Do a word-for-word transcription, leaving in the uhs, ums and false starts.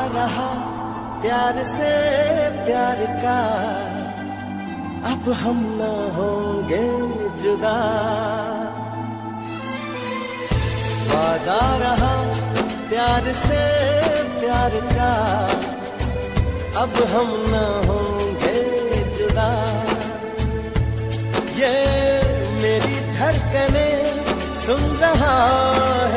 रहा प्यार से प्यार का, अब हम न होंगे जुदा। वादा रहा प्यार से प्यार का, अब हम न होंगे जुदा। ये मेरी धड़कने सुन रहा